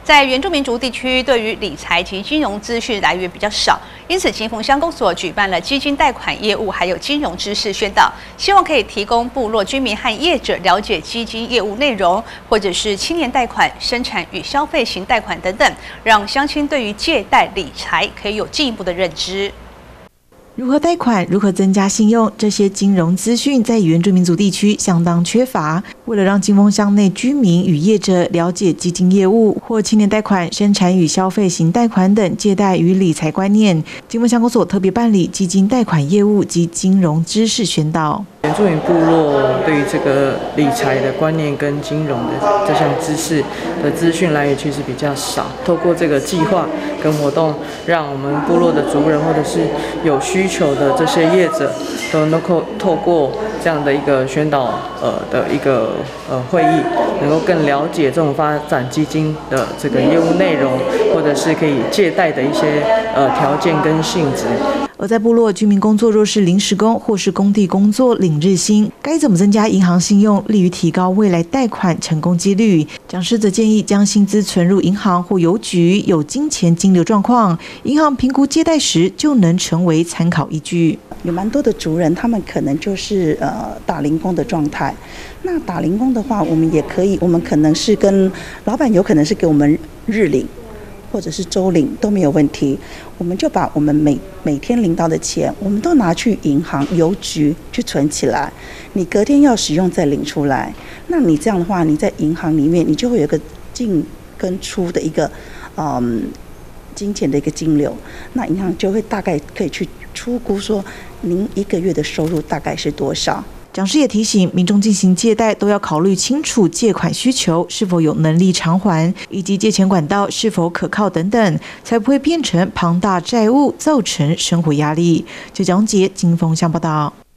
在原住民族地区，对于理财及金融资讯来源比较少，因此金峰乡公所举办了基金贷款业务还有金融知识宣导，希望可以提供部落居民和业者了解基金业务内容，或者是青年贷款、生产与消费型贷款等等，让乡亲对于借贷理财可以有进一步的认知。 如何贷款，如何增加信用，这些金融资讯在原住民族地区相当缺乏。为了让金峰乡内居民与业者了解基金业务或青年贷款、生产与消费型贷款等借贷与理财观念，金峰乡公所特别办理基金贷款业务及金融知识宣导。 原住民部落对于这个理财的观念跟金融的这项知识的资讯来源其实比较少。透过这个计划跟活动，让我们部落的族人或者是有需求的这些业者，都能够透过这样的一个宣导的一个会议，能够更了解这种发展基金的这个业务内容，或者是可以借贷的一些条件跟性质。 而在部落居民工作若是临时工或是工地工作领日薪，该怎么增加银行信用，利于提高未来贷款成功几率？讲师则建议将薪资存入银行或邮局，有金钱金流状况，银行评估借贷时就能成为参考依据。 有蛮多的族人，他们可能就是打零工的状态。那打零工的话，我们也可以，我们可能是跟老板有可能是给我们日领，或者是周领都没有问题，我们就把我们每天领到的钱，我们都拿去银行、邮局去存起来，你隔天要使用再领出来。那你这样的话，你在银行里面，你就会有一个进跟出的一个金钱的一个金流，那银行就会大概可以去初估说您一个月的收入大概是多少。 讲师也提醒民众进行借贷都要考虑清楚借款需求是否有能力偿还，以及借钱管道是否可靠等等，才不会变成庞大债务，造成生活压力。记者王杰金峰乡报道。